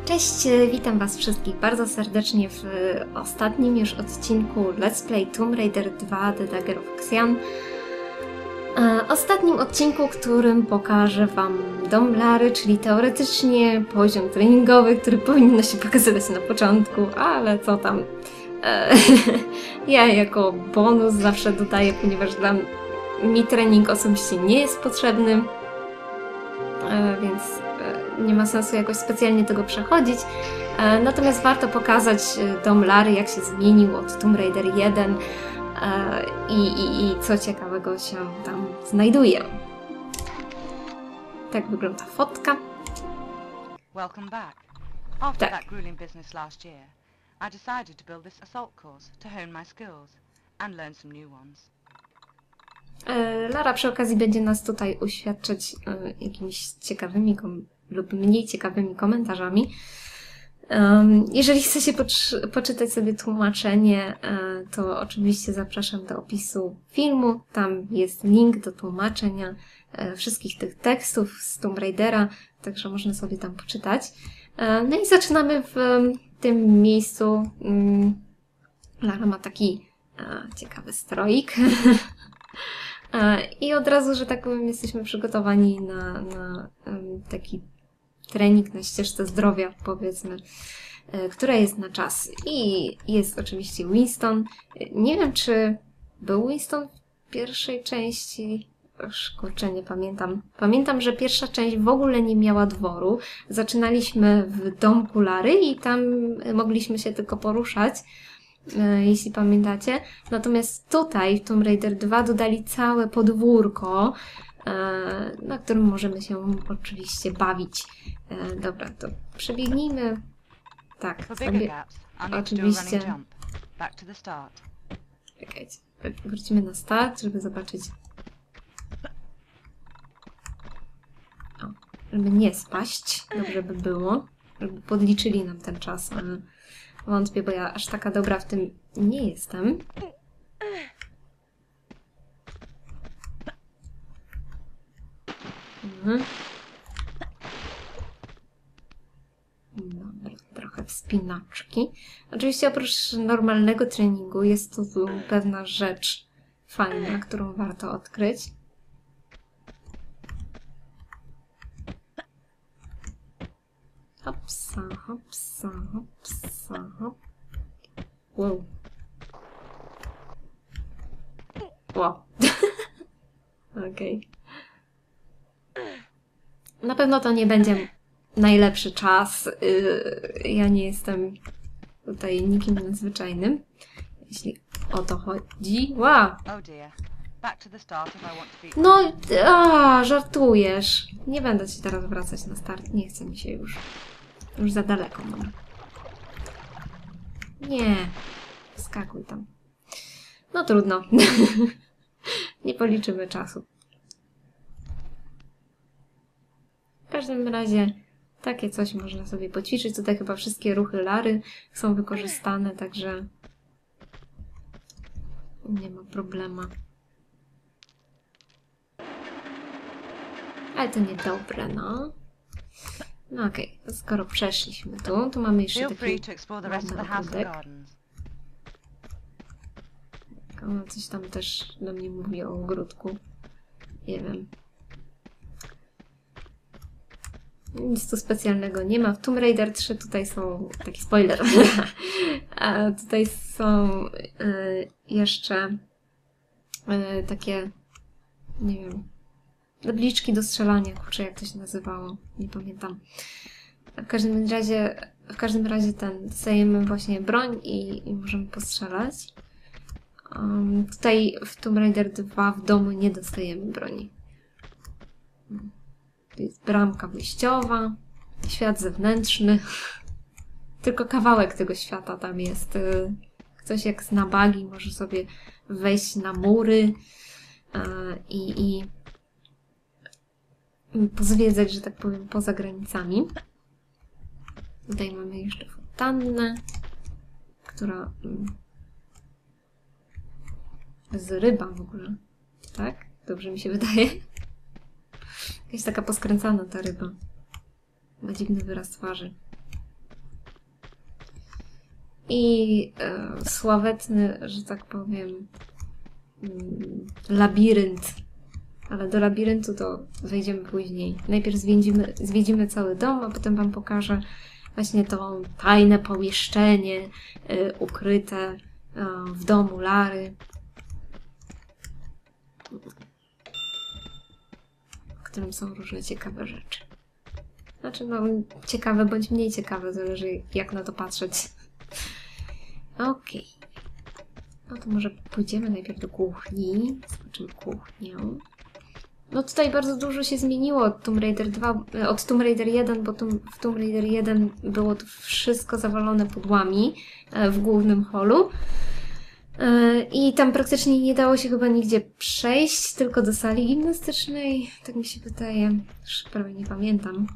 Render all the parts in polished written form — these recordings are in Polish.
Cześć, witam Was wszystkich bardzo serdecznie w ostatnim już odcinku Let's Play Tomb Raider 2 The Dagger of Xian. Ostatnim odcinku, którym pokażę Wam dom Lary, czyli teoretycznie poziom treningowy, który powinno się pokazywać na początku, ale co tam. Ja jako bonus zawsze dodaję, ponieważ dla mi trening osobiście nie jest potrzebny, więc nie ma sensu jakoś specjalnie tego przechodzić. Natomiast warto pokazać dom Lary, jak się zmienił od Tomb Raider 1 i co ciekawego się tam znajduje. Tak wygląda fotka. Welcome back. After that grueling business last year, I decided to build this assault course to hone my skills and learn some new ones. Lara przy okazji będzie nas tutaj uświadczać jakimiś ciekawymi lub mniej ciekawymi komentarzami. Jeżeli chcecie poczytać sobie tłumaczenie, to oczywiście zapraszam do opisu filmu. Tam jest link do tłumaczenia wszystkich tych tekstów z Tomb Raidera, także można sobie tam poczytać. No i zaczynamy w tym miejscu. Lara ma taki ciekawy stroik. I od razu, że tak powiem, jesteśmy przygotowani na taki trening na ścieżce zdrowia, powiedzmy, która jest na czas. I jest oczywiście Winston. Nie wiem, czy był Winston w pierwszej części. Kurczę, nie pamiętam. Pamiętam, że pierwsza część w ogóle nie miała dworu. Zaczynaliśmy w domku Lary i tam mogliśmy się tylko poruszać, jeśli pamiętacie. Natomiast tutaj w Tomb Raider 2 dodali całe podwórko, na którym możemy się oczywiście bawić. Dobra, to przebiegnijmy. Tak, sobie oczywiście. Czekajcie, wrócimy na start, żeby zobaczyć. O, żeby nie spaść. Dobrze by było, żeby podliczyli nam ten czas, ale wątpię, bo ja aż taka dobra w tym nie jestem. Dobra, trochę wspinaczki. Oczywiście oprócz normalnego treningu jest tu pewna rzecz fajna, którą warto odkryć. Hopsa, hopsa, hopsa, hop. Wow. Wow. Okej. Na pewno to nie będzie najlepszy czas. Ja nie jestem tutaj nikim nadzwyczajnym, jeśli o to chodzi. Wow. No, żartujesz. Nie będę ci teraz wracać na start. Nie chce mi się już. Już za daleko mam. Nie. Skakuj tam. No trudno. Nie policzymy czasu. W każdym razie takie coś można sobie poćwiczyć. Tutaj chyba wszystkie ruchy Lary są wykorzystane, także nie ma problemu. Ale to niedobre, no. No okej, skoro przeszliśmy tu mamy jeszcze taki ładny ogródek. Ona coś tam też do mnie mówi o ogródku. Nie wiem. Nic tu specjalnego nie ma. W Tomb Raider 3 tutaj są... Taki spoiler. A tutaj są jeszcze takie... Nie wiem... Tabliczki do strzelania. Kurczę, jak to się nazywało. Nie pamiętam. W każdym razie dostajemy właśnie broń i możemy postrzelać. Tutaj w Tomb Raider 2 w domu nie dostajemy broni. To jest bramka wyjściowa, świat zewnętrzny. Tylko kawałek tego świata tam jest. Ktoś jak zna bugi może sobie wejść na mury i pozwiedzać, że tak powiem, poza granicami. Tutaj mamy jeszcze fontannę, która... z ryba w ogóle. Tak? Dobrze mi się wydaje. Jakaś taka poskręcana ta ryba. Ma dziwny wyraz twarzy. i sławetny, że tak powiem, labirynt. Ale do labiryntu to wejdziemy później. Najpierw zwiedzimy cały dom, a potem wam pokażę właśnie to tajne pomieszczenie ukryte w domu Lary. W którym są różne ciekawe rzeczy. Znaczy, no, ciekawe bądź mniej ciekawe, zależy jak na to patrzeć. Okej. No to może pójdziemy najpierw do kuchni. Zobaczymy kuchnię. No tutaj bardzo dużo się zmieniło od Tomb Raider 2, od Tomb Raider 1, bo w Tomb Raider 1 było to wszystko zawalone pudłami w głównym holu. I tam praktycznie nie dało się chyba nigdzie przejść, tylko do sali gimnastycznej. Tak mi się wydaje. Już prawie nie pamiętam.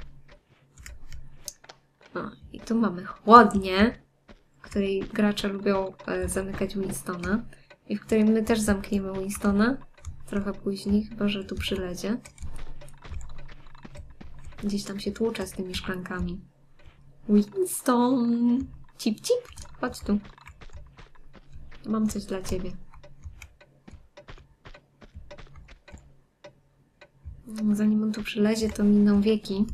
No, i tu mamy chłodnię, w której gracze lubią zamykać Winstona. I w której my też zamkniemy Winstona. Trochę później, chyba że tu przylezie. Gdzieś tam się tłucze z tymi szklankami. Winston! Cip, cip! Chodź tu. Mam coś dla ciebie. Zanim on tu przylezie, to miną wieki.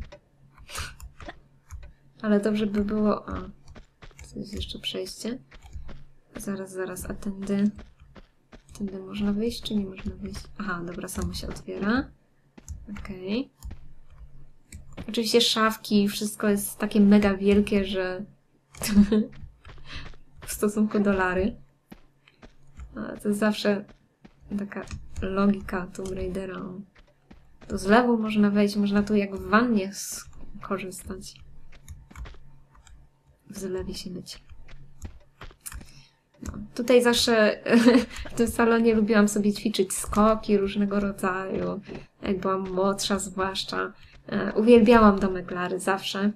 Ale dobrze by było... A, to jest jeszcze przejście. Zaraz, a tędy... Tędy można wyjść, czy nie można wyjść? Aha, dobra, samo się otwiera. Okej. Oczywiście szafki, wszystko jest takie mega wielkie, że... w stosunku do Lary. To jest zawsze taka logika Tomb Raidera. Do zlewu można wejść, można tu jak w wannie skorzystać. W zlewie się myć. No, tutaj zawsze w tym salonie lubiłam sobie ćwiczyć skoki różnego rodzaju. Jak byłam młodsza zwłaszcza. Uwielbiałam domek Lary zawsze.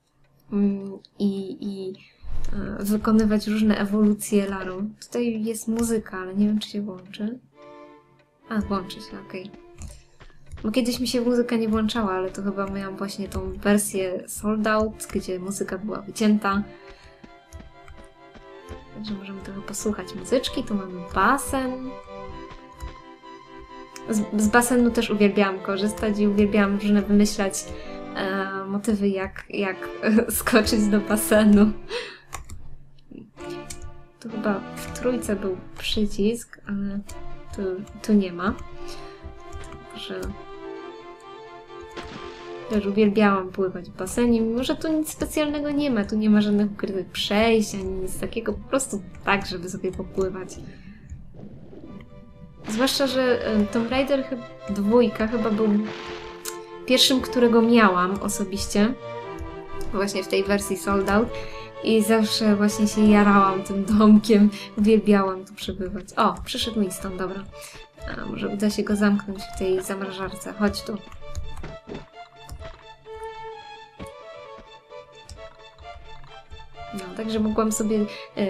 I wykonywać różne ewolucje Larą. Tutaj jest muzyka, ale nie wiem, czy się włączy. A, włączy się, okej. Bo kiedyś mi się muzyka nie włączała, ale to chyba miałam właśnie tą wersję Sold Out, gdzie muzyka była wycięta. Także możemy trochę posłuchać muzyczki. Tu mamy basen. Z basenu też uwielbiałam korzystać i uwielbiałam różne wymyślać motywy, jak skoczyć do basenu. Tu chyba w trójce był przycisk, ale tu nie ma. Także też uwielbiałam pływać w basenie, mimo że tu nic specjalnego nie ma. Tu nie ma żadnych ukrytych przejść, ani nic takiego. Po prostu tak, żeby sobie popływać. Zwłaszcza, że Tomb Raider 2 chyba był pierwszym, którego miałam osobiście. Właśnie w tej wersji Sold Out. I zawsze właśnie się jarałam tym domkiem. Uwielbiałam tu przebywać. O, przyszedł Winston, dobra. A może uda się go zamknąć w tej zamrażarce. Chodź tu. No, także mogłam sobie...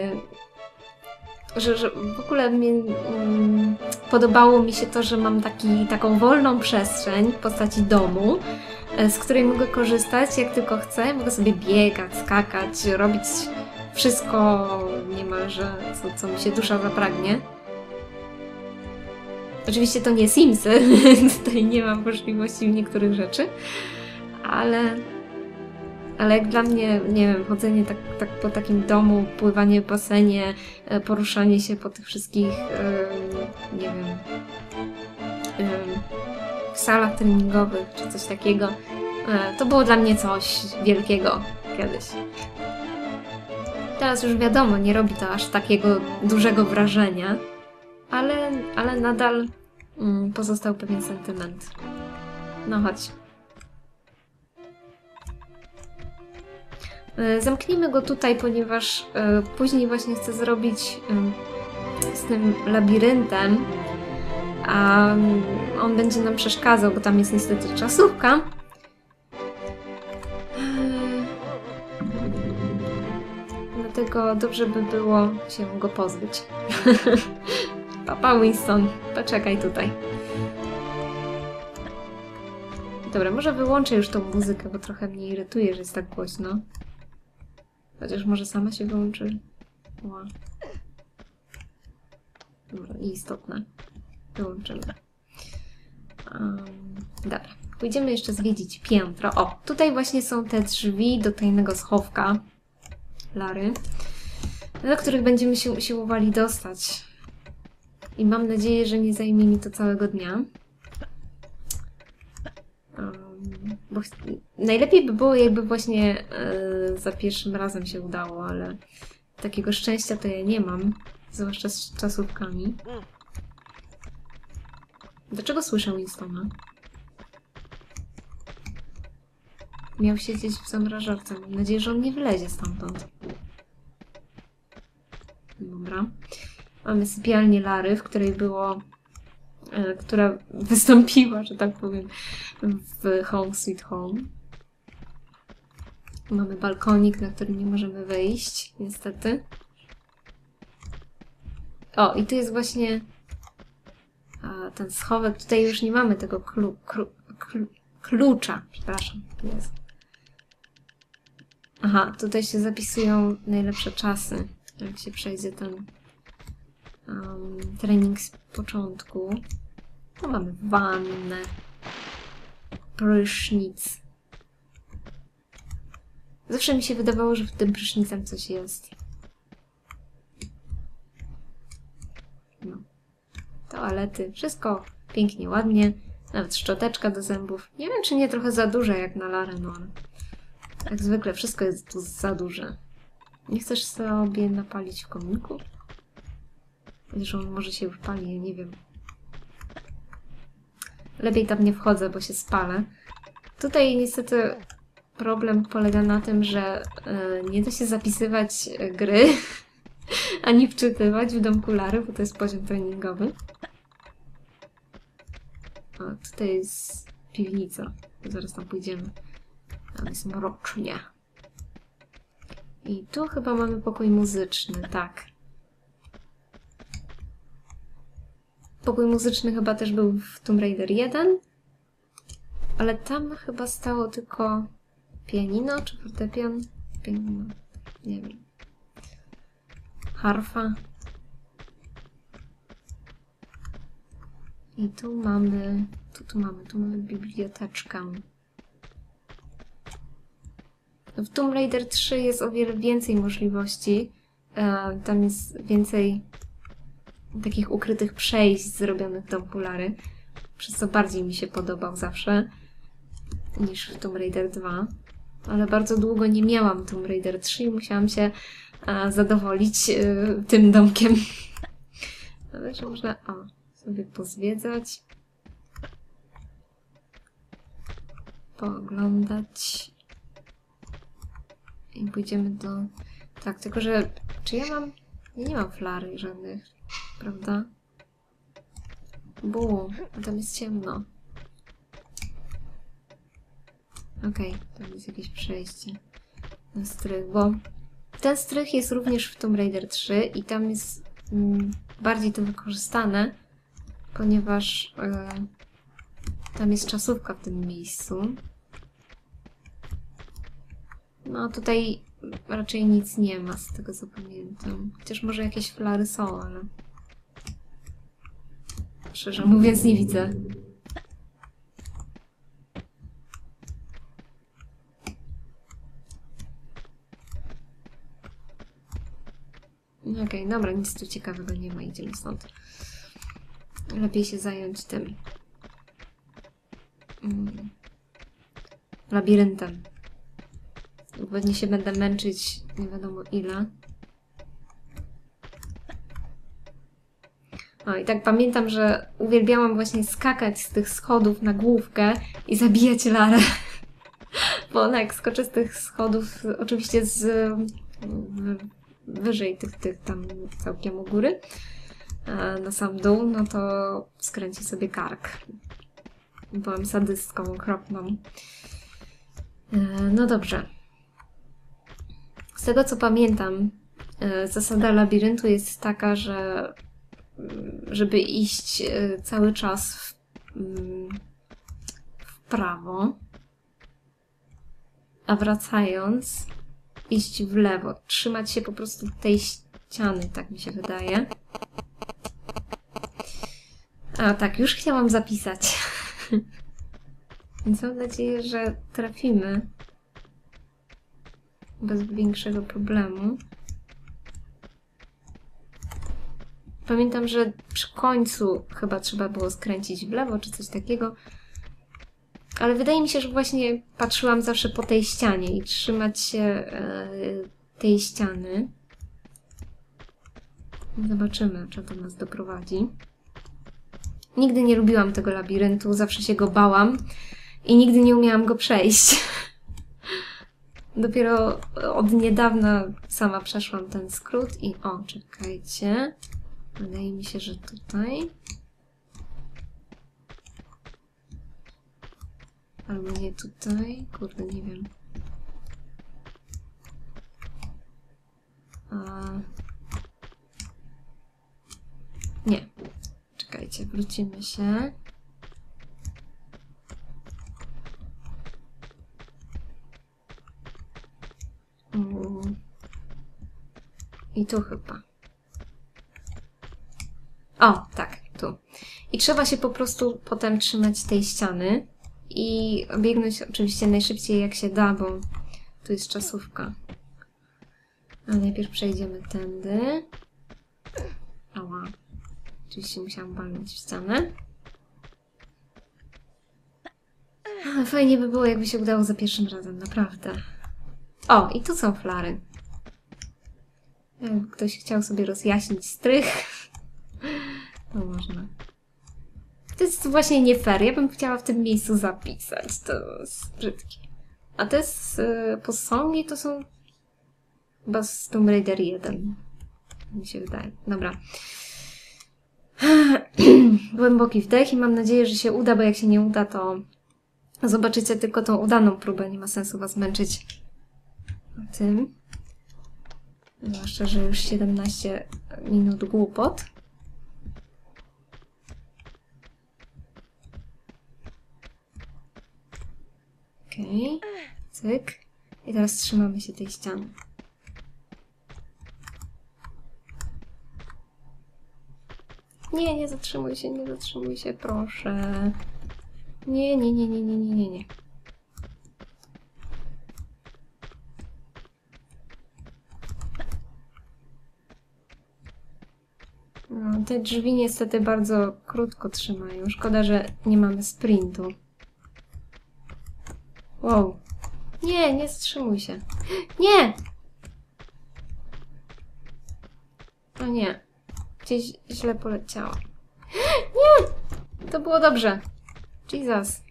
że w ogóle podobało mi się to, że mam taką wolną przestrzeń w postaci domu, z której mogę korzystać jak tylko chcę. Mogę sobie biegać, skakać, robić wszystko niemalże, co mi się dusza zapragnie. Oczywiście to nie Simsy, tutaj nie mam możliwości w niektórych rzeczy, ale jak dla mnie, nie wiem, chodzenie tak po takim domu, pływanie w basenie, poruszanie się po tych wszystkich, nie wiem, salach treningowych czy coś takiego, to było dla mnie coś wielkiego kiedyś. Teraz już wiadomo, nie robi to aż takiego dużego wrażenia, ale nadal pozostał pewien sentyment. No chodź. Zamknijmy go tutaj, ponieważ później właśnie chcę zrobić z tym labiryntem, a on będzie nam przeszkadzał, bo tam jest niestety czasówka. Dlatego dobrze by było się go pozbyć. Papa Winston, poczekaj tutaj. Dobra, może wyłączę już tą muzykę, bo trochę mnie irytuje, że jest tak głośno. Chociaż może sama się wyłączy. Ła. Dobra, nieistotne. Wyłączymy. Dobra. Pójdziemy jeszcze zwiedzić piętro. O, tutaj właśnie są te drzwi do tajnego schowka Lary, do których będziemy się usiłowali dostać. I mam nadzieję, że nie zajmie mi to całego dnia. Bo najlepiej by było, jakby właśnie za pierwszym razem się udało, ale takiego szczęścia to ja nie mam. Zwłaszcza z czasówkami. Dlaczego słyszę Winstona? Miał siedzieć w zamrażarce. Mam nadzieję, że on nie wylezie stamtąd. Dobra. Mamy sypialnię Lary, w której było... która wystąpiła, że tak powiem, w Home Sweet Home. Mamy balkonik, na który nie możemy wejść, niestety. O, i tu jest właśnie ten schowek. Tutaj już nie mamy tego klucza. Przepraszam. Jest. Aha, tutaj się zapisują najlepsze czasy, jak się przejdzie ten trening z początku. Tu mamy wannę, prysznic. Zawsze mi się wydawało, że w tym prysznicem coś jest. No. Toalety, wszystko pięknie, ładnie. Nawet szczoteczka do zębów. Nie wiem, czy nie trochę za duże jak na Larę, no ale jak zwykle wszystko jest tu za duże. Nie chcesz sobie napalić w kominku? Chociaż on może się już pali, ja nie wiem. Lepiej tam nie wchodzę, bo się spalę. Tutaj niestety problem polega na tym, że nie da się zapisywać gry, ani wczytywać w domku Lary, bo to jest poziom treningowy. A tutaj jest piwnica. Zaraz tam pójdziemy. Tam jest mrocznie. I tu chyba mamy pokój muzyczny, tak. Pokój muzyczny chyba też był w Tomb Raider 1, ale tam chyba stało tylko pianino czy fortepian? Pianino, nie wiem. Harfa. I tu mamy, tu mamy biblioteczkę. W Tomb Raider 3 jest o wiele więcej możliwości. Tam jest więcej takich ukrytych przejść zrobionych do okulary, przez co bardziej mi się podobał zawsze niż w Tomb Raider 2. Ale bardzo długo nie miałam Tomb Raider 3 i musiałam się zadowolić tym domkiem. Ale że można sobie pozwiedzać, pooglądać i pójdziemy do... Tak, tylko że czy ja mam... Ja nie mam flary żadnych, prawda? A tam jest ciemno. Okej, tam jest jakieś przejście na strych, bo ten strych jest również w Tomb Raider 3 i tam jest bardziej to wykorzystane, ponieważ tam jest czasówka w tym miejscu. No tutaj raczej nic nie ma, z tego co pamiętam. Chociaż może jakieś flary są, ale szczerze mówiąc nie widzę. Okej, dobra, nic tu ciekawego nie ma, idziemy stąd. Lepiej się zająć tym labiryntem. Pewnie się będę męczyć nie wiadomo ile. No i tak pamiętam, że uwielbiałam właśnie skakać z tych schodów na główkę i zabijać Larę. Bo ona jak skoczy z tych schodów, oczywiście wyżej tych tam całkiem u góry, na sam dół, no to skręci sobie kark. Byłam sadystką okropną. No dobrze. Z tego co pamiętam, zasada labiryntu jest taka, że żeby iść cały czas w prawo, a wracając iść w lewo. Trzymać się po prostu tej ściany, tak mi się wydaje. A tak, już chciałam zapisać. Więc mam nadzieję, że trafimy bez większego problemu. Pamiętam, że przy końcu chyba trzeba było skręcić w lewo, czy coś takiego. Ale wydaje mi się, że właśnie patrzyłam zawsze po tej ścianie i trzymać się tej ściany. Zobaczymy, czy to nas doprowadzi. Nigdy nie lubiłam tego labiryntu, zawsze się go bałam i nigdy nie umiałam go przejść. Dopiero od niedawna sama przeszłam ten skrót i o, czekajcie. Wydaje mi się, że tutaj. Albo nie tutaj. Kurde, nie wiem. Nie. Czekajcie, wrócimy się. I tu chyba. O, tak, tu. I trzeba się po prostu potem trzymać tej ściany i biegnąć oczywiście najszybciej jak się da, bo tu jest czasówka. A najpierw przejdziemy tędy. Ała. Oczywiście musiałam walnąć w ścianę. Fajnie by było, jakby się udało za pierwszym razem, naprawdę. O, i tu są flary. Jakby ktoś chciał sobie rozjaśnić strych, no można. To jest właśnie nie fair. Ja bym chciała w tym miejscu zapisać. To jest brzydkie. A te posągi to są chyba z Tomb Raider 1. Mi się wydaje. Dobra. Głęboki wdech i mam nadzieję, że się uda, bo jak się nie uda, to zobaczycie tylko tą udaną próbę. Nie ma sensu was męczyć tym. Zwłaszcza, że już 17 minut głupot. Okej. Cyk. I teraz trzymamy się tej ściany. Nie, nie zatrzymuj się, proszę. Nie. No, te drzwi niestety bardzo krótko trzymają. Szkoda, że nie mamy sprintu. Wow. Nie zatrzymuj się. Nie! O nie. Gdzieś źle poleciało. Nie! To było dobrze. Jesus.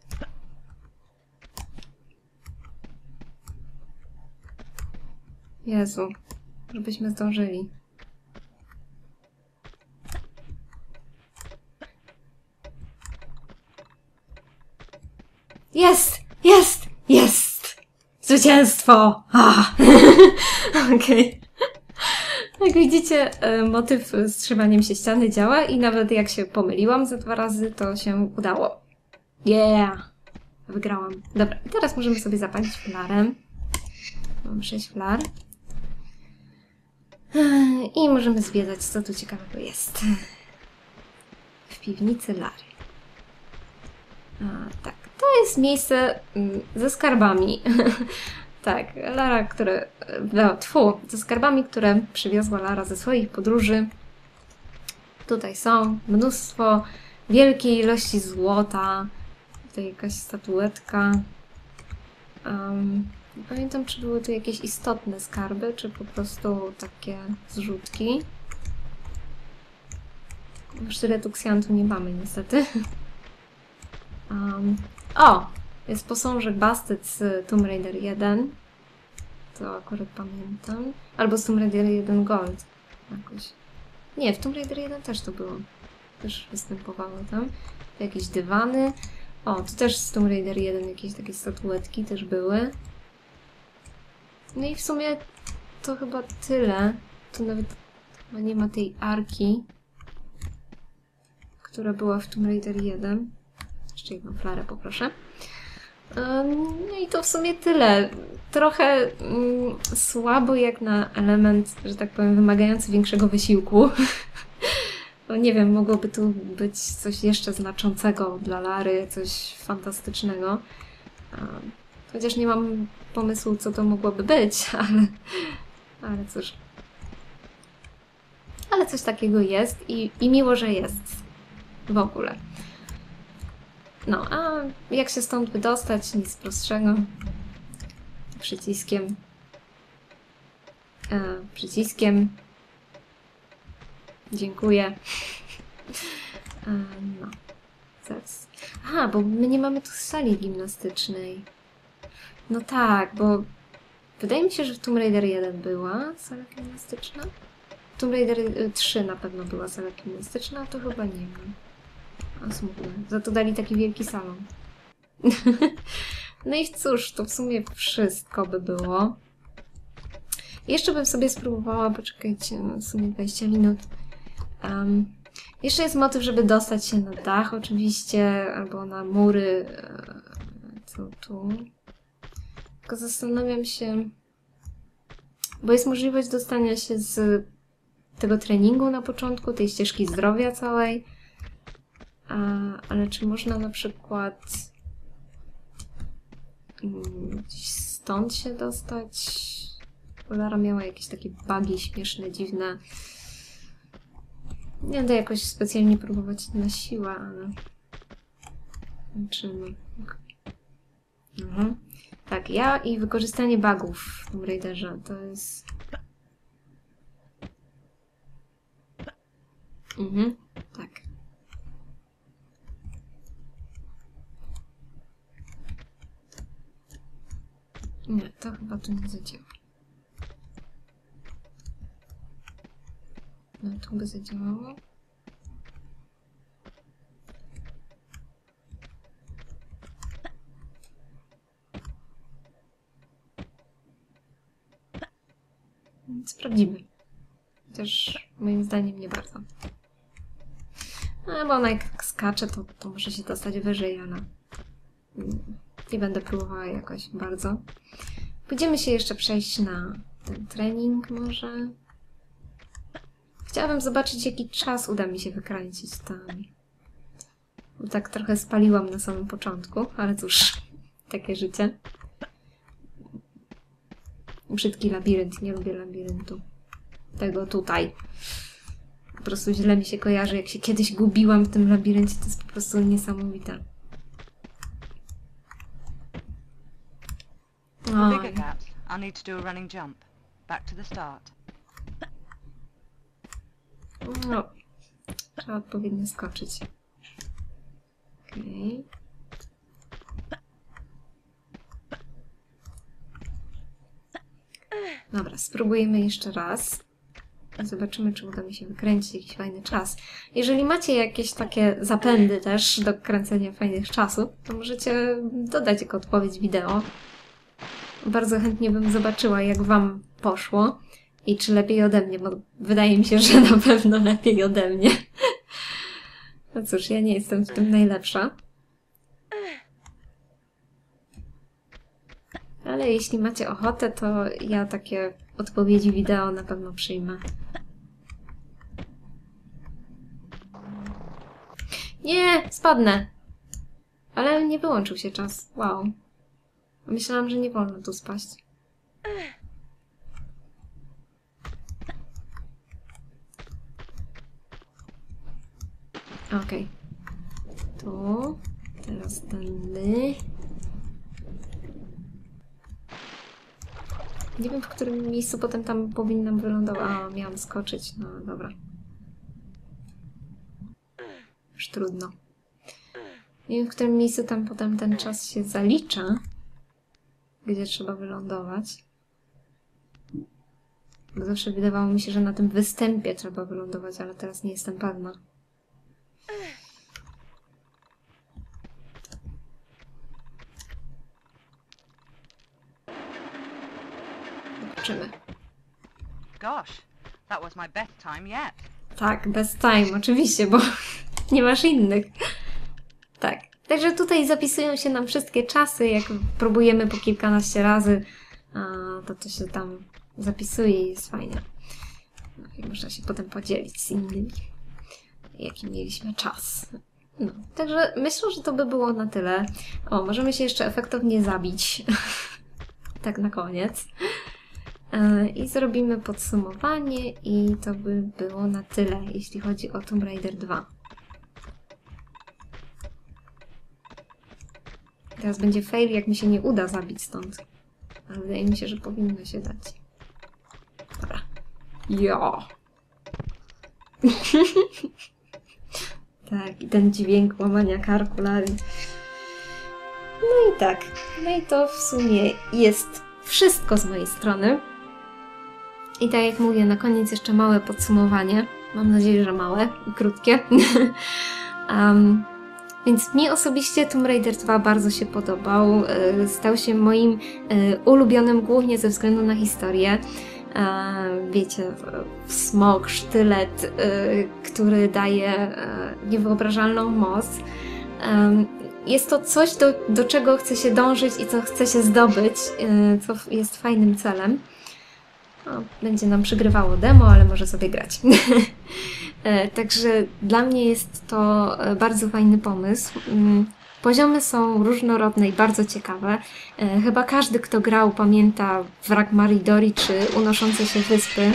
Jezu. Żebyśmy zdążyli. Jest! Zwycięstwo! Okej. Jak widzicie, motyw z trzymaniem się ściany działa i nawet jak się pomyliłam ze 2 razy, to się udało. Yeah! Wygrałam. Dobra, i teraz możemy sobie zapalić flarem. Mam 6 flar. I możemy zwiedzać, co tu ciekawego jest. W piwnicy Lary. Tak, to jest miejsce ze skarbami. Tak, Lara, ze skarbami, które przywiozła Lara ze swoich podróży. Tutaj są mnóstwo, wielkiej ilości złota. Tutaj jakaś statuetka. Nie pamiętam, czy były tu jakieś istotne skarby, czy po prostu takie zrzutki. Sztyletu ksjantu nie mamy niestety. O! Jest posążek Bastet z Tomb Raider 1. To akurat pamiętam. Albo z Tomb Raider 1 Gold. Jakoś. Nie, w Tomb Raider 1 też to było. Też występowały tam. Jakieś dywany. O, tu też z Tomb Raider 1 jakieś takie statuetki też były. No i w sumie to chyba tyle. Tu nawet chyba nie ma tej arki, która była w Tomb Raider 1. Jeszcze jedną flarę poproszę. No i to w sumie tyle. Trochę słabo jak na element, że tak powiem, wymagający większego wysiłku. No nie wiem, mogłoby tu być coś jeszcze znaczącego dla Lary, coś fantastycznego. Chociaż nie mam pomysłu, co to mogłoby być, ale cóż. Ale coś takiego jest i miło, że jest. W ogóle. No, a jak się stąd wydostać? Nic prostszego. Przyciskiem. Przyciskiem. Dziękuję. No. Zaraz. Aha, bo my nie mamy tu sali gimnastycznej. No tak, bo wydaje mi się, że w Tomb Raider 1 była sala gimnastyczna. W Tomb Raider 3 na pewno była sala gimnastyczna, a to chyba nie ma. A smutne. Za to dali taki wielki salon. No i cóż, to w sumie wszystko by było. Jeszcze bym sobie spróbowała, poczekajcie, w sumie 20 minut. Jeszcze jest motyw, żeby dostać się na dach oczywiście, albo na mury. Co tu? Tylko zastanawiam się, bo jest możliwość dostania się z tego treningu na początku, tej ścieżki zdrowia całej. Ale czy można na przykład gdzieś stąd się dostać? Lara miała jakieś takie bugi śmieszne, dziwne. Nie będę jakoś specjalnie próbować na siłę, ale zobaczymy. Tak, ja i wykorzystanie bugów w Tomb Raiderze to jest... tak. Nie, to chyba tu nie zadziała. No, tu by zadziałało. Sprawdzimy. Chociaż moim zdaniem nie bardzo. No, bo ona jak skacze, to może się dostać wyżej, ale nie będę próbowała jakoś bardzo. Pójdziemy się jeszcze przejść na ten trening może. Chciałabym zobaczyć, jaki czas uda mi się wykręcić tam. Bo tak trochę spaliłam na samym początku, ale cóż, takie życie. Brzydki labirynt, nie lubię labiryntu. Tego tutaj. Po prostu źle mi się kojarzy, jak się kiedyś gubiłam w tym labiryncie, to jest po prostu niesamowite. For bigger gaps, I'll need to do a running jump. Back to the start. No, trzeba odpowiednio skoczyć. Okej. Dobra, spróbujemy jeszcze raz. Zobaczymy, czy uda mi się wykręcić jakiś fajny czas. Jeżeli macie jakieś takie zapędy też do kręcenia fajnych czasów, to możecie dodać jako odpowiedź wideo. Bardzo chętnie bym zobaczyła, jak wam poszło i czy lepiej ode mnie, bo wydaje mi się, że na pewno lepiej ode mnie. No cóż, ja nie jestem w tym najlepsza. Ale jeśli macie ochotę, to ja takie odpowiedzi wideo na pewno przyjmę. Nie, spadnę. Ale nie wyłączył się czas. Wow. Myślałam, że nie wolno tu spaść. Okej. Tu. Teraz tędy. Nie wiem, w którym miejscu potem tam powinnam wylądować. A, miałam skoczyć. No, dobra. Już trudno. Nie wiem, w którym miejscu tam potem ten czas się zalicza. Gdzie trzeba wylądować. Bo zawsze wydawało mi się, że na tym występie trzeba wylądować, ale teraz nie jestem pewna. Zobaczymy. Gosh, that was my best time yet. Tak, best time, oczywiście, bo nie masz innych. Tak, Także tutaj zapisują się nam wszystkie czasy, jak próbujemy po kilkanaście razy, to się tam zapisuje i jest fajnie. I można się potem podzielić z innymi, jaki mieliśmy czas. No, także myślę, że to by było na tyle. O, możemy się jeszcze efektownie zabić. Tak na koniec. I zrobimy podsumowanie i to by było na tyle, jeśli chodzi o Tomb Raider 2. Teraz będzie fail, jak mi się nie uda zabić stąd. Ale wydaje mi się, że powinno się dać. Dobra. Jo! Tak, i ten dźwięk łamania karkularii. No i tak. No i to w sumie jest wszystko z mojej strony. I tak jak mówię, na koniec jeszcze małe podsumowanie. Mam nadzieję, że małe i krótkie. Więc mi osobiście Tomb Raider 2 bardzo się podobał. Stał się moim ulubionym głównie ze względu na historię. Wiecie, smok, sztylet, który daje niewyobrażalną moc. Jest to coś, do czego chce się dążyć i co chce się zdobyć, co jest fajnym celem. Będzie nam przygrywało demo, ale może sobie grać. Także dla mnie jest to bardzo fajny pomysł. Poziomy są różnorodne i bardzo ciekawe. Chyba każdy, kto grał, pamięta Wrak Maridori czy Unoszące się wyspy.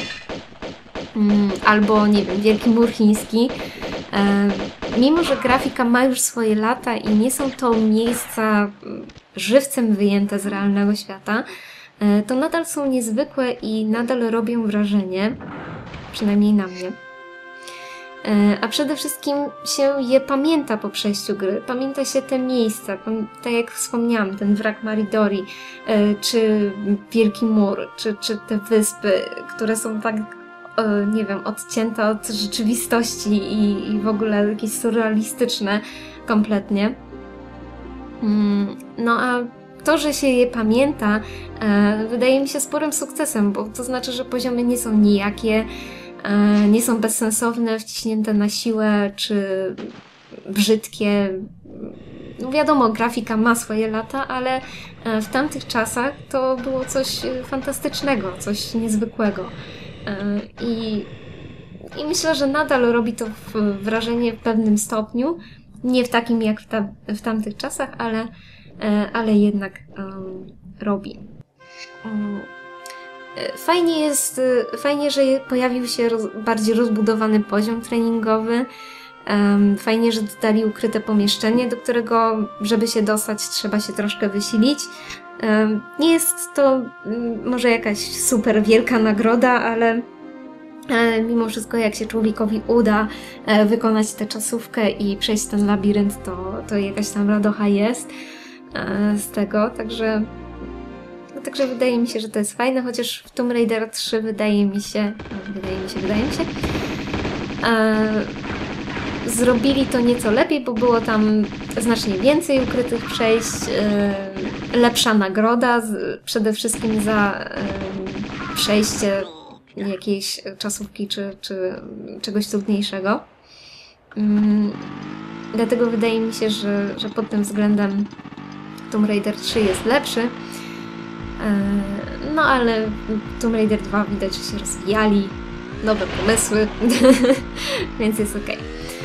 Albo, nie wiem, Wielki Mur Chiński. Mimo że grafika ma już swoje lata i nie są to miejsca żywcem wyjęte z realnego świata, to nadal są niezwykłe i nadal robią wrażenie, przynajmniej na mnie. A przede wszystkim się je pamięta po przejściu gry. Pamięta się te miejsca, tak jak wspomniałam, ten Wrak Maridori, czy Wielki Mur, czy te wyspy, które są tak, nie wiem, odcięte od rzeczywistości i w ogóle jakieś surrealistyczne kompletnie. No a to, że się je pamięta, wydaje mi się sporym sukcesem, bo to znaczy, że poziomy nie są nijakie, nie są bezsensowne, wciśnięte na siłę, czy brzydkie. No wiadomo, grafika ma swoje lata, ale w tamtych czasach to było coś fantastycznego, coś niezwykłego. I myślę, że nadal robi to wrażenie w pewnym stopniu, nie w takim jak w tamtych czasach, ale jednak robi. Fajnie, że pojawił się bardziej rozbudowany poziom treningowy. Fajnie, że dodali ukryte pomieszczenie, do którego, żeby się dostać, trzeba się troszkę wysilić. Nie jest to może jakaś super wielka nagroda, ale mimo wszystko, jak się człowiekowi uda wykonać tę czasówkę i przejść ten labirynt, to jakaś tam radocha jest z tego, także wydaje mi się, że to jest fajne, chociaż w Tomb Raider 3 wydaje mi się, zrobili to nieco lepiej, bo było tam znacznie więcej ukrytych przejść, lepsza nagroda, przede wszystkim za przejście jakiejś czasówki czy czegoś trudniejszego. Dlatego wydaje mi się, że pod tym względem Tomb Raider 3 jest lepszy. No ale Tomb Raider 2 widać, że się rozwijali, nowe pomysły, więc jest okej.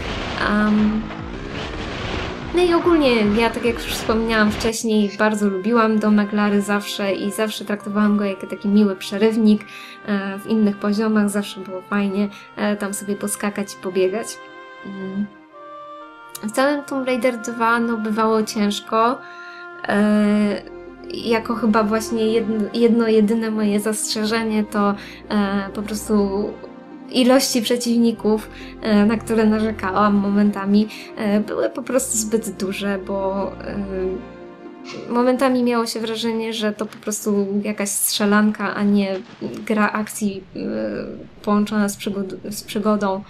No i ogólnie ja, tak jak już wspomniałam wcześniej, bardzo lubiłam domek Lary zawsze i zawsze traktowałam go jako taki miły przerywnik. W innych poziomach zawsze było fajnie tam sobie poskakać i pobiegać. W całym Tomb Raider 2 no, bywało ciężko. Jako chyba właśnie jedyne moje zastrzeżenie to po prostu ilości przeciwników, na które narzekałam momentami, były po prostu zbyt duże, bo momentami miało się wrażenie, że to po prostu jakaś strzelanka, a nie gra akcji połączona z przygodą.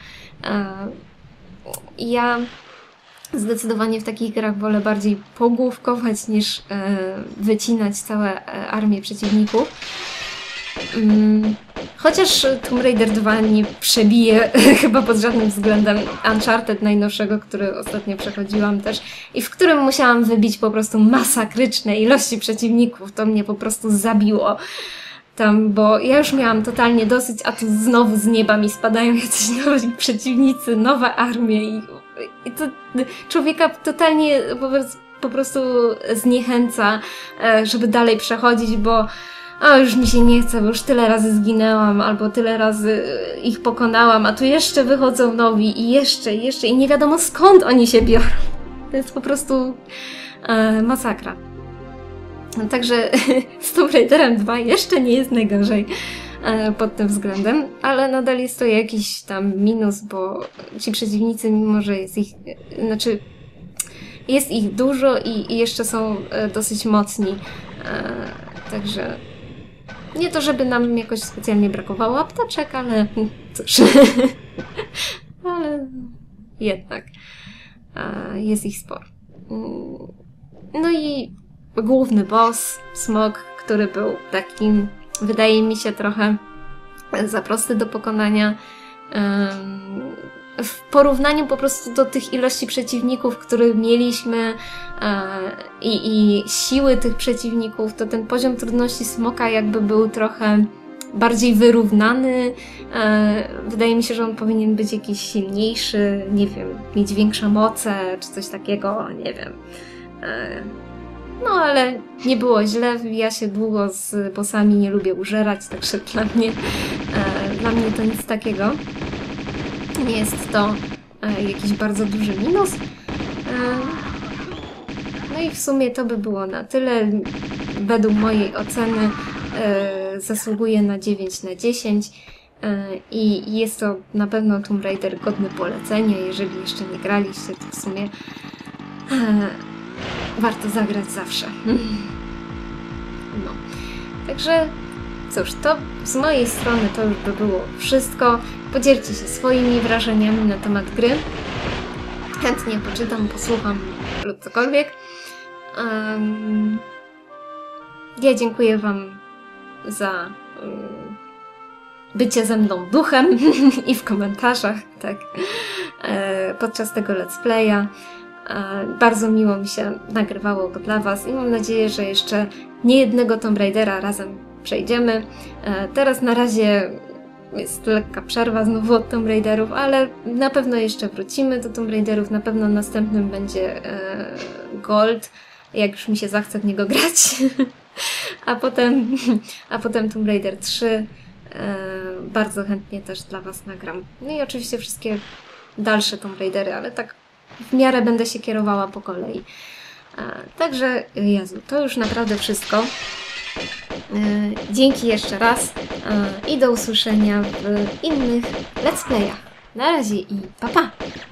Ja zdecydowanie w takich grach wolę bardziej pogłówkować niż wycinać całe armię przeciwników. Chociaż Tomb Raider 2 nie przebije chyba pod żadnym względem Uncharted najnowszego, który ostatnio przechodziłam też i w którym musiałam wybić po prostu masakryczne ilości przeciwników. To mnie po prostu zabiło tam, bo ja już miałam totalnie dosyć, a tu znowu z nieba mi spadają jacyś nowi przeciwnicy, nowa armia i to człowieka totalnie po prostu zniechęca, żeby dalej przechodzić, bo już mi się nie chce, bo już tyle razy zginęłam, albo tyle razy ich pokonałam, a tu jeszcze wychodzą nowi i jeszcze i nie wiadomo skąd oni się biorą. To jest po prostu masakra. Także z Tomb Raiderem 2 jeszcze nie jest najgorzej pod tym względem, ale nadal jest to jakiś tam minus, bo ci przeciwnicy, mimo że jest ich, znaczy jest ich dużo i jeszcze są dosyć mocni. Także nie to, żeby nam jakoś specjalnie brakowało apteczek, ale cóż. Ale jednak jest ich sporo. No i główny boss, Smog, który był takim, wydaje mi się, trochę za prosty do pokonania. W porównaniu po prostu do tych ilości przeciwników, które mieliśmy i siły tych przeciwników, to ten poziom trudności Smoka jakby był trochę bardziej wyrównany. Wydaje mi się, że on powinien być jakiś silniejszy, nie wiem, mieć większe moce, czy coś takiego, nie wiem. No ale nie było źle, ja się długo z bossami nie lubię użerać, także dla mnie to nic takiego. Nie jest to jakiś bardzo duży minus. No i w sumie to by było na tyle. Według mojej oceny zasługuje na 9 na 10 i jest to na pewno Tomb Raider godny polecenia. Jeżeli jeszcze nie graliście, to w sumie warto zagrać zawsze. No. Także cóż, to z mojej strony to już by było wszystko. Podzielcie się swoimi wrażeniami na temat gry. Chętnie poczytam, posłucham lub cokolwiek. Ja dziękuję Wam za bycie ze mną duchem i w komentarzach, tak, podczas tego let's playa. Bardzo miło mi się nagrywało go dla Was i mam nadzieję, że jeszcze niejednego Tomb Raidera razem przejdziemy. Teraz na razie jest lekka przerwa znowu od Tomb Raiderów, ale na pewno jeszcze wrócimy do Tomb Raiderów. Na pewno następnym będzie Gold, jak już mi się zachce w niego grać. a potem Tomb Raider 3. Bardzo chętnie też dla Was nagram. No i oczywiście wszystkie dalsze Tomb Raidery, ale tak w miarę będę się kierowała po kolei. Także, Jezu, to już naprawdę wszystko. Dzięki jeszcze raz i do usłyszenia w innych let's playach. Na razie i pa pa!